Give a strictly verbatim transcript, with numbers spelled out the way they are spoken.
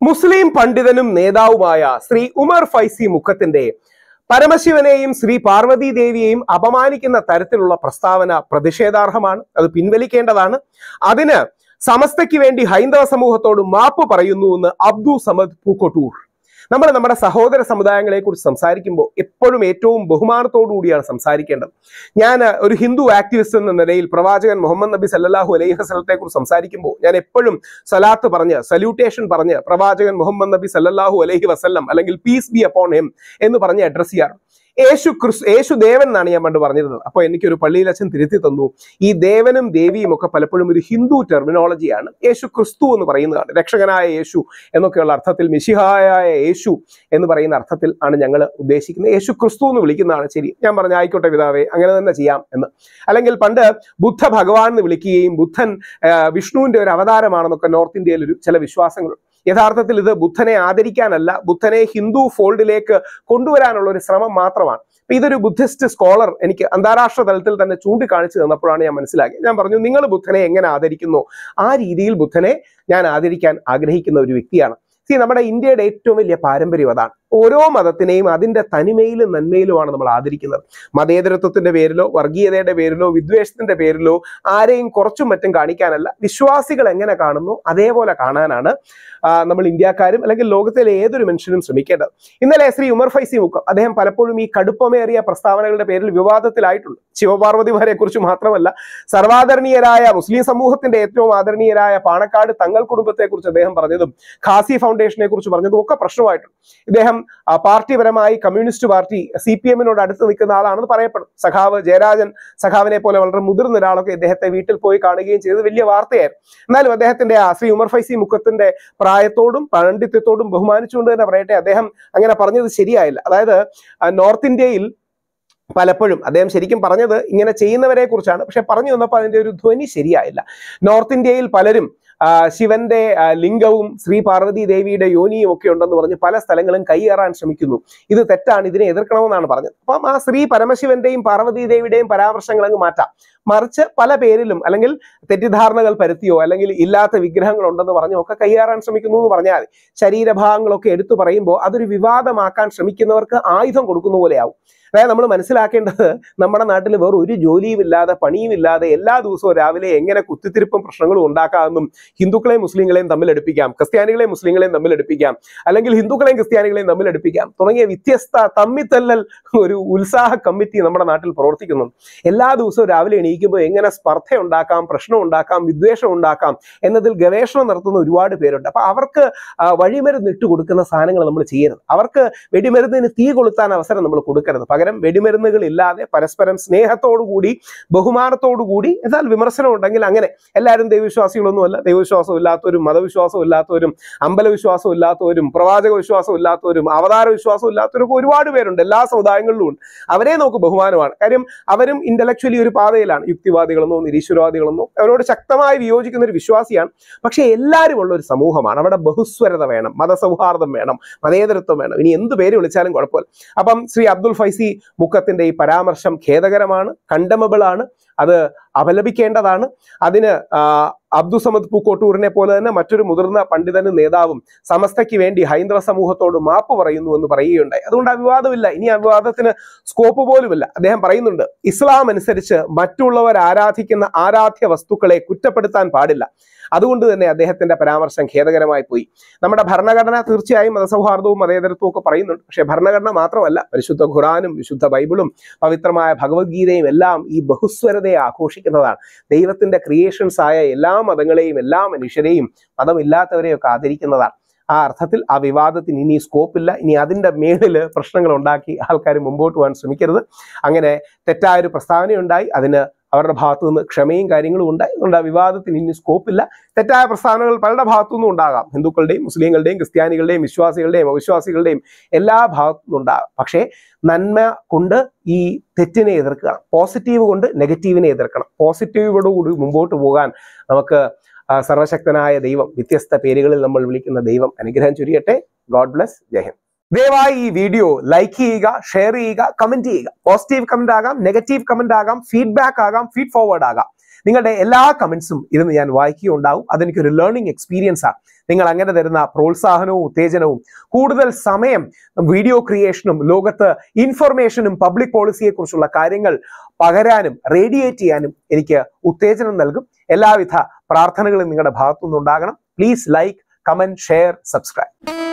മുസ്ലിം പണ്ഡിതനും നേതാവുമായ ശ്രീ ഉമർ ഫൈസി മുക്കത്തിന്റെ പരമശിവനെയും ശ്രീ പാർവതി ദേവിയെയും അപമാനിക്കുന്ന തരത്തിലുള്ള പ്രസ്താവന പ്രതിഷേധാർഹമാണ്. അത് പിൻവലിക്കേണ്ടതാണ്. അതിന് സമസ്തയ്ക്ക് വേണ്ടി ഹൈന്ദവ സമൂഹത്തോട് മാപ്പ് പറയുന്നു എന്ന് അബ്ദു സമദ് പൂക്കോട്ടൂർ. നമ്മൾ നമ്മുടെ സഹോദര സമുദായങ്ങളെ കുറിച്ച് സംസാരിക്കുമ്പോൾ എപ്പോഴും ഏറ്റവും ബഹുമാനത്തോടു കൂടിയാണ് സംസാരിക്കേണ്ടത്. ഞാൻ ഒരു ഹിന്ദു ആക്ടിവിസ്റ്റ് എന്ന നിലയിൽ പ്രവാചകൻ മുഹമ്മദ് നബി സല്ലല്ലാഹു അലൈഹി വസല്ലത്തെ കുറിച്ച് സംസാരിക്കുമ്പോൾ ഞാൻ എപ്പോഴും സലാത്ത് പറഞ്ഞ് സല്യൂട്ടേഷൻ പറഞ്ഞ് പ്രവാചകൻ മുഹമ്മദ് നബി സല്ലല്ലാഹു അലൈഹി വസല്ലം അല്ലെങ്കിൽ പീസ് ബി അപ്പോൺ ഹിം എന്ന് പറഞ്ഞ് അഡ്രസ് ചെയ്യാറ്. യേശു ക്രിസ് യേശു ദേവൻ എന്നാണ് ഞാൻ പണ്ട് പറഞ്ഞിരുന്നത്. അപ്പോൾ എനിക്കൊരു പള്ളിയിലച്ഛൻ തിരുത്തി തന്നു, ഈ ദേവനും ദേവിയും ഒക്കെ പലപ്പോഴും ഒരു ഹിന്ദു ടെർമിനോളജിയാണ്. യേശു ക്രിസ്തു എന്ന് പറയുന്നതാണ്, രക്ഷകനായ യേശു എന്നൊക്കെയുള്ള അർത്ഥത്തിൽ, മിശിഹായായ യേശു എന്ന് പറയുന്ന അർത്ഥത്തിൽ ആണ് ഞങ്ങൾ ഉദ്ദേശിക്കുന്നത്. യേശു ക്രിസ്തു എന്ന് വിളിക്കുന്നതാണ് ശരി. ഞാൻ പറഞ്ഞ ആയിക്കോട്ടെ പിതാവേ, അങ്ങനെ തന്നെ ചെയ്യാം എന്ന്. അല്ലെങ്കിൽ പണ്ട് ബുദ്ധ ഭഗവാൻ എന്ന് വിളിക്കുകയും ബുദ്ധൻ വിഷ്ണുവിന്റെ ഒരു അവതാരമാണെന്നൊക്കെ നോർത്ത് ഇന്ത്യയിൽ ഒരു ചില വിശ്വാസങ്ങൾ. യഥാർത്ഥത്തിൽ ഇത് ബുദ്ധനെ ആദരിക്കാനല്ല, ബുദ്ധനെ ഹിന്ദു ഫോൾഡിലേക്ക് കൊണ്ടുവരാനുള്ള ഒരു ശ്രമം മാത്രമാണ്. അപ്പൊ ഇതൊരു ബുദ്ധിസ്റ്റ് സ്കോളർ എനിക്ക് അന്താരാഷ്ട്ര തലത്തിൽ തന്നെ ചൂണ്ടിക്കാണിച്ചു തന്നപ്പോഴാണ് ഞാൻ മനസ്സിലാക്കിയത്. ഞാൻ പറഞ്ഞു, നിങ്ങൾ ബുദ്ധനെ എങ്ങനെ ആദരിക്കുന്നു ആ രീതിയിൽ ബുദ്ധനെ ഞാൻ ആദരിക്കാൻ ആഗ്രഹിക്കുന്ന ഒരു വ്യക്തിയാണ്. സി, നമ്മുടെ ഇന്ത്യയുടെ ഏറ്റവും വലിയ പാരമ്പര്യം അതാണ്. ഓരോ മതത്തിനെയും അതിൻ്റെ തനിമയിലും നന്മയിലുമാണ് നമ്മൾ ആദരിക്കുന്നത്. മതേതരത്വത്തിന്റെ പേരിലോ വർഗീയതയുടെ പേരിലോ വിദ്വേഷത്തിന്റെ പേരിലോ ആരെയും കുറച്ചും മറ്റും കാണിക്കാനല്ല, വിശ്വാസികൾ എങ്ങനെ കാണുന്നു അതേപോലെ കാണാനാണ് നമ്മൾ ഇന്ത്യക്കാരും അല്ലെങ്കിൽ ലോകത്തിലെ ഏതൊരു മനുഷ്യനും ശ്രമിക്കേണ്ടത്. ഇന്നലെ ശ്രീ ഉമർ ഫൈസി മുക്കം അദ്ദേഹം പലപ്പോഴും ഈ കടുപ്പമേറിയ പ്രസ്താവനകളുടെ പേരിൽ വിവാദത്തിലായിട്ടുണ്ട്. ശിവപാർവതിമാരെ കുറിച്ച് മാത്രമല്ല, സർവാദരണീയരായ മുസ്ലിം സമൂഹത്തിന്റെ ഏറ്റവും ആദരണീയരായ പാണക്കാട് തങ്ങൾ കുടുംബത്തെ കുറിച്ച് അദ്ദേഹം പറഞ്ഞതും ഖാസി ഫൗണ്ടേഷനെ കുറിച്ച് പറഞ്ഞതും ഒക്കെ പ്രശ്നമായിട്ടുണ്ട്. ഇദ്ദേഹം പാർട്ടിപരമായി കമ്മ്യൂണിസ്റ്റ് പാർട്ടി സി പി എമ്മിനോട് അടുത്ത് നിൽക്കുന്ന ആളാണെന്ന് പറയപ്പെടും. സഖാവ് ജയരാജൻ സഖാവിനെ പോലെ വളരെ മുതിർന്ന ഒരാളൊക്കെ ഇദ്ദേഹത്തെ വീട്ടിൽ പോയി കാണുകയും ചെയ്തത് വലിയ വാർത്തയായിരുന്നു. എന്നാലും അദ്ദേഹത്തിന്റെ ആ ശ്രീ ഉമർ ഫൈസി മുക്കത്തിന്റെ പ്രായത്തോടും പാണ്ഡിത്യത്തോടും ബഹുമാനിച്ചുകൊണ്ട് തന്നെ പറയട്ടെ, അദ്ദേഹം അങ്ങനെ പറഞ്ഞത് ശരിയായില്ല. അതായത് നോർത്ത് ഇന്ത്യയിൽ പലപ്പോഴും അദ്ദേഹം ശരിക്കും പറഞ്ഞത് ഇങ്ങനെ ചെയ്യുന്നവരെ കുറിച്ചാണ്, പക്ഷെ പറഞ്ഞു വന്നപ്പോൾ അതിന്റെ ഒരു ധ്വനി ശരിയായില്ല. നോർത്ത് ഇന്ത്യയിൽ പലരും ശിവന്റെ ലിംഗവും ശ്രീ പാർവതി ദേവിയുടെ യോനിയും ഒക്കെ ഉണ്ടെന്ന് പറഞ്ഞ് പല സ്ഥലങ്ങളും കൈയേറാൻ ശ്രമിക്കുന്നു. ഇത് തെറ്റാണ്, ഇതിനെ എതിർക്കണമെന്നാണ് പറഞ്ഞത്. അപ്പം ആ ശ്രീ പരമശിവന്റെയും പാർവതി ദേവിയുടെയും പരാമർശങ്ങൾ അങ്ങ് മാറ്റാം. മറിച്ച് പല പേരിലും അല്ലെങ്കിൽ തെറ്റിദ്ധാരണകൾ പരത്തിയോ അല്ലെങ്കിൽ ഇല്ലാത്ത വിഗ്രഹങ്ങൾ ഉണ്ടെന്ന് പറഞ്ഞോ ഒക്കെ കൈയേറാൻ ശ്രമിക്കുന്നു എന്ന് പറഞ്ഞാൽ ശരീരഭാഗങ്ങളൊക്കെ എടുത്തു പറയുമ്പോൾ അതൊരു വിവാദമാക്കാൻ ശ്രമിക്കുന്നവർക്ക് ആയുധം കൊടുക്കുന്ന പോലെയാവും. അതായത് നമ്മൾ മനസ്സിലാക്കേണ്ടത്, നമ്മുടെ നാട്ടിൽ വേറെ ഒരു ജോലിയും ഇല്ലാതെ പണിയും ഇല്ലാതെ എല്ലാ ദിവസവും രാവിലെ എങ്ങനെ കുത്തിത്തിരിപ്പും പ്രശ്നങ്ങളും ഉണ്ടാക്കാമെന്നും ഹിന്ദുക്കളെയും മുസ്ലിങ്ങളെയും തമ്മിൽ അടുപ്പിക്കാം, ക്രിസ്ത്യാനികളെയും മുസ്ലിങ്ങളെയും തമ്മിൽ അടുപ്പിക്കാം, അല്ലെങ്കിൽ ഹിന്ദുക്കളെയും ക്രിസ്ത്യാനികളെയും തമ്മിൽ അടുപ്പിക്കാം തുടങ്ങിയ വ്യത്യസ്ത തമ്മിത്തല്ലൽ ഒരു ഉത്സാഹ കമ്മിറ്റി നമ്മുടെ നാട്ടിൽ പ്രവർത്തിക്കുന്നുണ്ട്. എല്ലാ ദിവസവും രാവിലെ എണീക്കുമ്പോൾ എങ്ങനെ സ്പർദ്ധ ഉണ്ടാക്കാം, പ്രശ്നം ഉണ്ടാക്കാം, വിദ്വേഷം ഉണ്ടാക്കാം എന്നതിൽ ഗവേഷണം നടത്തുന്ന ഒരുപാട് പേരുണ്ട്. അപ്പൊ അവർക്ക് വഴിമരുന്ന് ഇട്ട് കൊടുക്കുന്ന സാധനങ്ങൾ നമ്മൾ ചെയ്യരുത്. അവർക്ക് വെടിമരുന്നിന് തീ കൊളുത്താൻ അവസരം നമ്മൾ കൊടുക്കരുത്. പകരം വെടിമരുന്നുകൾ ഇല്ലാതെ പരസ്പരം സ്നേഹത്തോടു കൂടി ബഹുമാനത്തോടു കൂടി, എന്നാൽ വിമർശനം ഉണ്ടെങ്കിൽ അങ്ങനെ, എല്ലാവരും ദൈവവിശ്വാസികളൊന്നുമല്ല, ദൈവവിശ്വാസം ഇല്ലാത്തവരും മതവിശ്വാസം ഇല്ലാത്തവരും അമ്പലവിശ്വാസം ഇല്ലാത്തവരും പ്രവാചക വിശ്വാസം ഇല്ലാത്തവരും അവതാര വിശ്വാസം ഇല്ലാത്തവരും ഒക്കെ ഒരുപാട് പേരുണ്ട്, എല്ലാ സമുദായങ്ങളിലും ഉണ്ട്. അവരെ നമുക്ക് ബഹുമാനമാണ്. കാര്യം അവരും ഇന്റലക്ച്വലി ഒരു പാതയിലാണ്. യുക്തിവാദികളെന്നോ നിരീശ്വരവാദികളെന്നോ അവരോട് ശക്തമായി വിയോജിക്കുന്ന ഒരു വിശ്വാസിയാണ്. പക്ഷെ എല്ലാവരും ഉള്ള ഒരു സമൂഹമാണ്. അവിടെ ബഹുസ്വരത വേണം, മതസൗഹാർദ്ദം വേണം, മതേതരത്വം വേണം. ഇനി എന്ത് പേര് വിളിച്ചാലും കുഴപ്പമില്ല. അപ്പം ശ്രീ അബ്ദുൽ ഫൈസി മുക്കത്തിന്റെ ഈ പരാമർശം ഖേദകരമാണ്, കണ്ടമബിൾ ആണ്, അത് അപലപിക്കേണ്ടതാണ്. അതിന് അബ്ദു സമദ് പൂക്കോട്ടൂരിനെ പോലെ തന്നെ മറ്റൊരു മുതിർന്ന പണ്ഡിതനും നേതാവും സമസ്തയ്ക്ക് വേണ്ടി ഹൈന്ദവ സമൂഹത്തോട് മാപ്പ് പറയുന്നു എന്ന് പറയുകയുണ്ടായി. അതുകൊണ്ട് ആ വിവാദമില്ല, ഇനി ആ വിവാദത്തിന് സ്കോപ്പ് പോലുമില്ല. അദ്ദേഹം പറയുന്നുണ്ട്, ഇസ്ലാം അനുസരിച്ച് മറ്റുള്ളവർ ആരാധിക്കുന്ന ആരാധ്യ വസ്തുക്കളെ കുറ്റപ്പെടുത്താൻ പാടില്ല. അതുകൊണ്ട് തന്നെ അദ്ദേഹത്തിന്റെ പരാമർശം ഖേദകരമായി പോയി. നമ്മുടെ ഭരണഘടന തീർച്ചയായും മതസൗഹാർദ്ദവും മതേതരത്വവും ഒക്കെ പറയുന്നുണ്ട്. പക്ഷേ ഭരണഘടന മാത്രമല്ല, പരിശുദ്ധ ഖുറാനും വിശുദ്ധ ബൈബിളും പവിത്രമായ ഭഗവത്ഗീതയും എല്ലാം ഈ ബഹുസ്വരതയെ ആഘോഷിക്കുന്നതാണ്. ദൈവത്തിന്റെ ക്രിയേഷൻസ് ആയ എല്ലാ മതങ്ങളെയും എല്ലാ മനുഷ്യരെയും മതമില്ലാത്തവരെയൊക്കെ ആദരിക്കുന്നതാണ്. ആ അർത്ഥത്തിൽ ആ വിവാദത്തിന് ഇനി സ്കോപ്പില്ല. ഇനി അതിൻ്റെ മേളിൽ പ്രശ്നങ്ങൾ ഉണ്ടാക്കി ആൾക്കാർ മുമ്പോട്ട് പോകാൻ ശ്രമിക്കരുത്. അങ്ങനെ തെറ്റായൊരു പ്രസ്താവനയുണ്ടായി, അതിന് അവരുടെ ഭാഗത്തു നിന്ന് ക്ഷമയും കാര്യങ്ങളും ഉണ്ടായി. അതുകൊണ്ട് ആ വിവാദത്തിന് ഇനി സ്കോപ്പില്ല. തെറ്റായ പ്രസ്താവനകൾ പലരുടെ ഭാഗത്തു നിന്നും ഉണ്ടാകാം, ഹിന്ദുക്കളുടെയും മുസ്ലിങ്ങളുടെയും ക്രിസ്ത്യാനികളുടെയും വിശ്വാസികളുടെയും അവിശ്വാസികളുടെയും എല്ലാ ഭാഗത്തു നിന്നും ഉണ്ടാകാം. പക്ഷേ നന്മ കൊണ്ട് ഈ തെറ്റിനെ എതിർക്കണം, പോസിറ്റീവ് കൊണ്ട് നെഗറ്റീവിനെ എതിർക്കണം. പോസിറ്റീവോടുകൂടി മുമ്പോട്ട് പോകാൻ നമുക്ക് സർവശക്തനായ ദൈവം, വ്യത്യസ്ത പേരുകളിൽ നമ്മൾ വിളിക്കുന്ന ദൈവം അനുഗ്രഹം ചൊരിയട്ടെ. God bless. ജയ് ഹിന്ദ്. ദയവായി ഈ വീഡിയോ ലൈക്ക് ചെയ്യുക, ഷെയർ ചെയ്യുക, കമന്റ് ചെയ്യുക. പോസിറ്റീവ് കമന്റ് ആകാം, നെഗറ്റീവ് കമന്റ് ആകാം, ഫീഡ്ബാക്ക് ആകാം, ഫീഡ് ഫോർവേഡ് ആകാം. നിങ്ങളുടെ എല്ലാ കമന്റ്സും ഇരുന്ന് ഞാൻ വായിക്കുകയുണ്ടാവും. അതെനിക്കൊരു ലേണിംഗ് എക്സ്പീരിയൻസ് ആണ്. നിങ്ങൾ അങ്ങനെ തരുന്ന പ്രോത്സാഹനവും ഉത്തേജനവും കൂടുതൽ സമയം വീഡിയോ ക്രിയേഷനും ലോകത്ത് ഇൻഫർമേഷനും പബ്ലിക് പോളിസിയെ കുറിച്ചുള്ള കാര്യങ്ങൾ പകരാനും റേഡിയേറ്റ് ചെയ്യാനും എനിക്ക് ഉത്തേജനം നൽകും. എല്ലാവിധ പ്രാർത്ഥനകളും നിങ്ങളുടെ ഭാഗത്തുനിന്നുണ്ടാകണം. Please like, comment, share, subscribe.